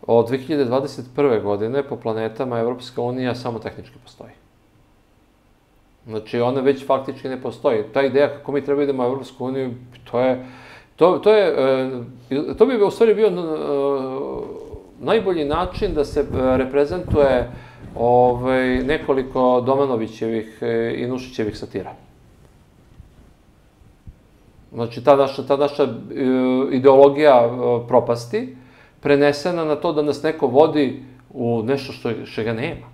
od 2021. godine po planetama Evropska unija samo tehnički postoji. Znači, ona već faktički ne postoji. Ta ideja kako mi treba idemo u Evropsku uniju, to bi u stvari bio najbolji način da se reprezentuje nekoliko Domanovićevih i Nušićevih satira. Znači, ta naša ideologija propasti prenesena na to da nas neko vodi u nešto što ga nema.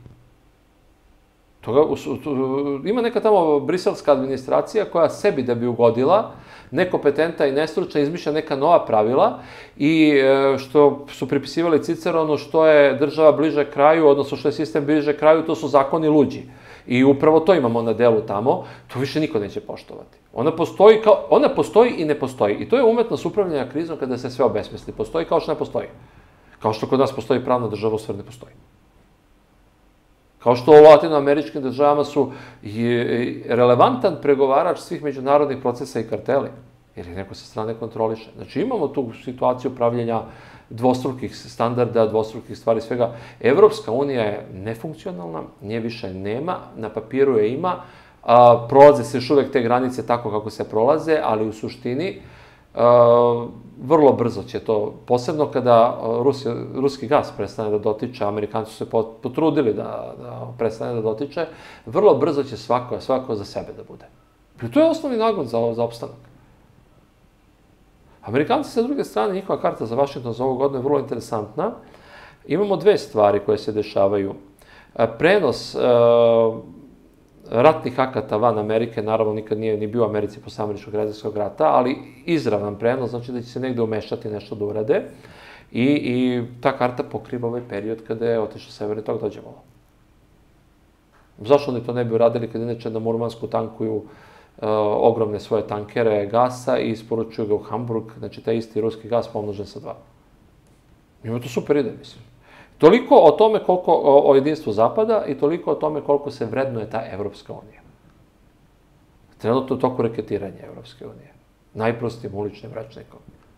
Ima neka tamo briselska administracija koja sebi da bi ugodila, nekompetentna i nestručna, izmišlja neka nova pravila i što su pripisivali Ciceronu, što je država bliže kraju, odnosno što je sistem bliže kraju, to su zakoni luđi. I upravo to imamo na delu tamo, to više niko neće poštovati. Ona postoji i ne postoji. I to je umetnost upravljanja krizom kada se sve obesmisli. Postoji kao što ne postoji. Kao što kod nas postoji pravna država, u stvari ne postoji. Kao što u latinoameričkim državama su relevantan pregovarač svih međunarodnih procesa i karteli, jer je neko sa strane kontroliše. Znači, imamo tu situaciju pravljenja dvostrukih standarda, dvostrukih stvari, svega. Evropska unija je nefunkcionalna, nje više nema, na papiru je ima, prolaze se još uvek te granice tako kako se prolaze, ali u suštini vrlo brzo će to, posebno kada ruski gas prestane da dotiče, Amerikanci su se potrudili da prestane da dotiče, vrlo brzo će svako za sebe da bude. I to je osnovni nagon za opstanak. Amerikanci, sa druge strane, njihova karta za Vašington za ovu godinu je vrlo interesantna. Imamo dve stvari koje se dešavaju. Prenos ratnih akata van Amerike, naravno nikad nije ni bio u Americi posle američkog građanskog rata, ali izravan prenos, znači da će se negde umešati nešto da urade i ta karta pokriva ovaj period kada je otišao Severni tok Dođevola. Zašto oni to ne bi uradili kad inače na Murmansku tankuju ogromne svoje tankere gasa i isporučuju ga u Hamburg, znači taj isti ruski gas pomnožen sa 2. Ima to super ide, mislim. Toliko o tome o jedinstvu Zapada i toliko o tome koliko se vrednuje ta Evropska unija. Trenutno u toku reketiranja Evropske unije. Najprostijim uličnim rečnikom.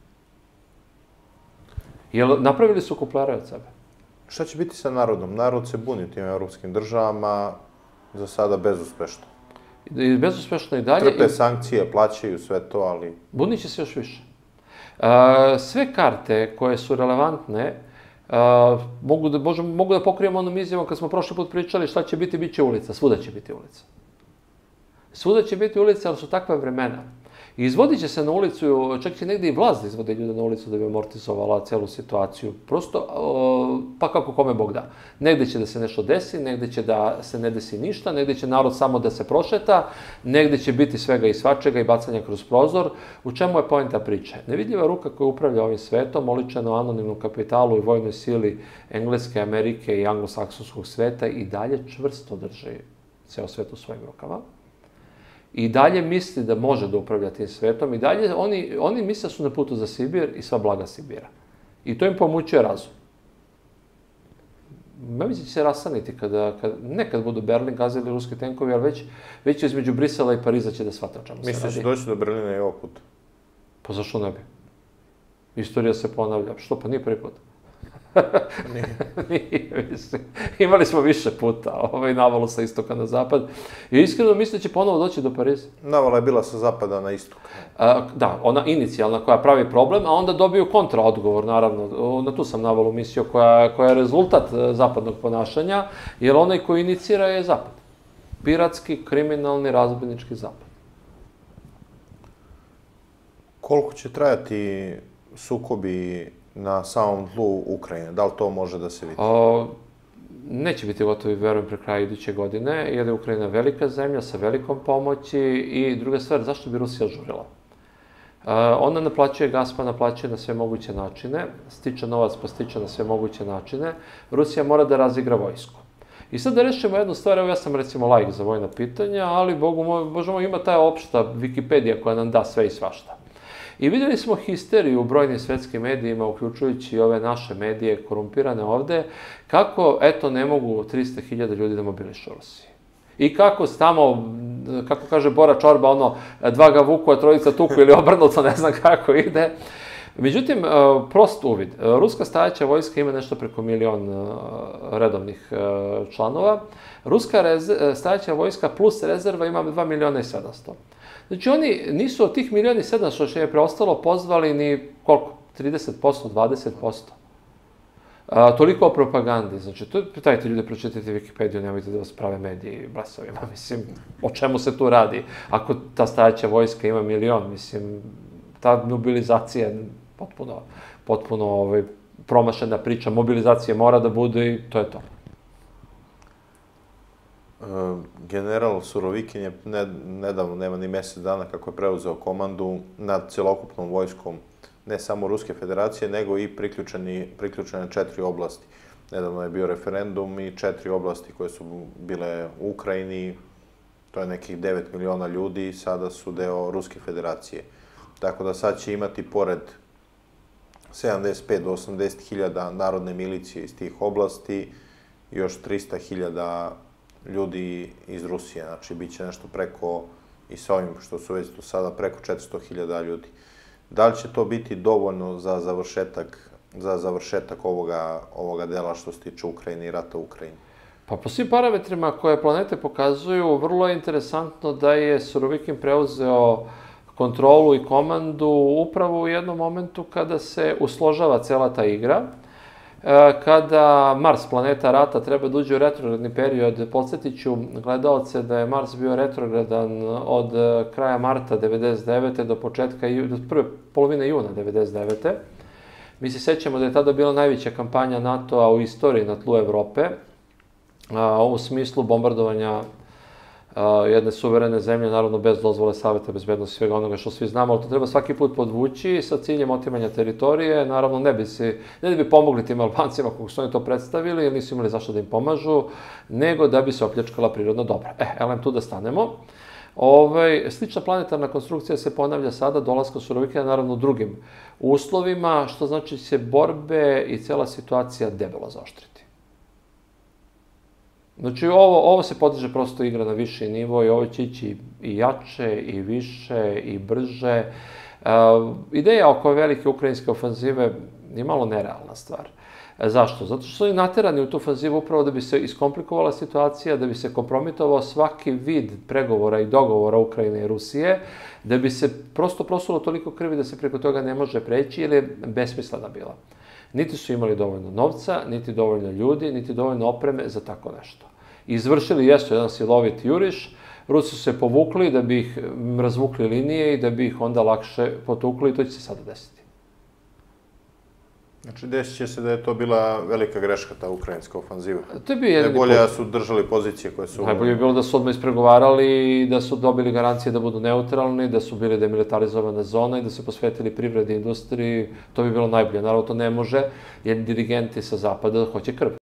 Jer napravili su kuplare od sebe. Šta će biti sa narodom? Narod se buni u tim evropskim državama, za sada bezuspešno. Bezuspešno i dalje. Trpe sankcije, plaćaju sve to, ali... Bunit će se još više. Sve karte koje su relevantne mogu da pokrijemo onom izjavom kad smo prošli put pričali šta će biti, bit će ulica. Svuda će biti ulica. Svuda će biti ulica, ali su takva vremena. I izvodit će se na ulicu, čak će negde i vlast da izvode ljude na ulicu da bi amortizovala celu situaciju. Prosto, pa kako kome Bog da. Negde će da se nešto desi, negde će da se ne desi ništa, negde će narod samo da se prošeta, negde će biti svega i svačega i bacanja kroz prozor. U čemu je poenta priče? Nevidljiva ruka koja upravlja ovim svetom, oličena u anonimnom kapitalu i vojnoj sili Engleske, Amerike i anglosaksonskog sveta i dalje čvrsto drži ceo svet u svojim rukama. I dalje misli da može da upravlja tim svetom i dalje oni misle su na putu za Sibir i sva blaga Sibira. I to im pomućuje razum. Mislim će se rasaniti nekad budu Berlin gazili ruski tenkovi, ali već između Brisela i Pariza će da shvate o čemu se radi. Misliš da će doći do Berlina i ovog puta? Pa zašto ne bi? Istorija se ponavlja. Što pa nije prvi put? Nije, mislim. Imali smo više puta navalu sa istoka na zapad. I iskreno mislim da će ponovo doći do Pariza. Navala je bila sa zapada na istok. Da, ona inicijalna koja pravi problem, a onda dobiju kontraodgovor, naravno. Na tu sam navalu mislio koja je rezultat zapadnog ponašanja, jer onaj koji inicira je zapad. Piratski, kriminalni, razbojnički zapad. Koliko će trajati sukobi na samom tlu Ukrajine? Da li to može da se vidi? Neće biti gotovi, verujem, pre kraja iduće godine, jer je Ukrajina velika zemlja sa velikom pomoći i druga stvar, zašto bi Rusija žurila? Ona naplaćuje gas, pa naplaćuje na sve moguće načine, stiče novac, pa stiče na sve moguće načine. Rusija mora da razigra vojsku. I sad da rešimo jednu stvar, evo ja sam recimo laik za vojna pitanja, ali Bože moj, ima ta opšta Wikipedija koja nam da sve i svašta. I videli smo histeriju u brojnim svetskim medijima, uključujući i ove naše medije korumpirane ovde, kako, eto, ne mogu 300.000 ljudi da mobilišu u Rusiji. I kako tamo, kako kaže Bora Čorba, dva ga vuku, a trojica tuku ili obrnuto, ne znam kako ide. Međutim, prost uvid. Ruska stajaća vojska ima nešto preko 1.000.000 redovnih članova. Ruska stajaća vojska plus rezerva ima 2.700.000. Znači, oni nisu od tih 1.700.000 što je preostalo pozvali ni koliko? 30%, 20%. Toliko o propagandi. Znači, pitajte ljude, pročitajte Wikipediju, nemojte da vas prave mediji blesovima. Mislim, o čemu se tu radi? Ako ta stajaća vojska ima 1.000.000, mislim, ta mobilizacija je potpuno promašena priča. Mobilizacija mora da bude i to je to. General Surovikin je nedavno, nema ni mesec dana kako je preuzeo komandu nad celokupnom vojskom, ne samo Ruske federacije, nego i priključene 4 oblasti. Nedavno je bio referendum i 4 oblasti koje su bile u Ukrajini, to je nekih 9 miliona ljudi, sada su deo Ruske federacije. Tako da sad će imati pored 75 do 80 hiljada narodne milicije iz tih oblasti, još 300 hiljada ljudi iz Rusije. Znači, bit će nešto preko, i sa ovim što su već do sada, preko 400 hiljada ljudi. Da li će to biti dovoljno za završetak ovoga dela što se tiče Ukrajine i rata u Ukrajini? Pa po svim parametrima koje planete pokazuju, vrlo je interesantno da je Surovikin preuzeo kontrolu i komandu upravo u jednom momentu kada se usložava cela ta igra, kada Mars, planeta rata, treba da uđe u retrogradni period. Podsjetit ću gledalce da je Mars bio retrogradan od kraja marta 1999. do prve polovine juna 1999. Mi se sećamo da je tada bila najveća kampanja NATO-a u istoriji na tlu Evrope, u smislu bombardovanja jedne suverene zemlje, naravno bez dozvole Saveta bezbednosti i svega onoga što svi znamo, ali to treba svaki put podvući sa ciljem otimanja teritorije. Naravno, ne da bi pomogli tim Albancima kako su oni to predstavili, jer nisu imali zašto da im pomažu, nego da bi se opljačkala prirodna dobra. Elem, tu da stanemo. Slična planetarna konstrukcija se ponavlja sada dolaskom Surovikina, naravno u drugim uslovima, što znači se borbe i cela situacija debelo zaoštriti. Znači, ovo se podiže prosto igra na viši nivo i ovo će ići i jače, i više, i brže. Ideja oko velike ukrajinske ofanzive je malo nerealna stvar. Zašto? Zato što su oni naterani u tu ofanzivu upravo da bi se iskomplikovala situacija, da bi se kompromitovao svaki vid pregovora i dogovora Ukrajine i Rusije, da bi se prosto prosulo toliko krvi da se preko toga ne može preći, jer je besmislena bila. Niti su imali dovoljno novca, niti dovoljno ljudi, niti dovoljno opreme za tako nešto. Izvršili jesu jedan silovit juriš, Rusi su se povukli da bi ih razvukli linije i da bi ih onda lakše potukli i to će se sada desiti. Znači, desit će se da je to bila velika greška, ta ukrajinska ofanziva. To je bio jedini put. Najbolje da su držali pozicije koje su... Najbolje je bilo da su odmah ispregovarali i da su dobili garancije da budu neutralni, da su bili demilitarizovana zona i da se posvetili privredi i industriji. To bi bilo najbolje. Naravno, to ne može, jer dirigenti sa zapada hoće krv.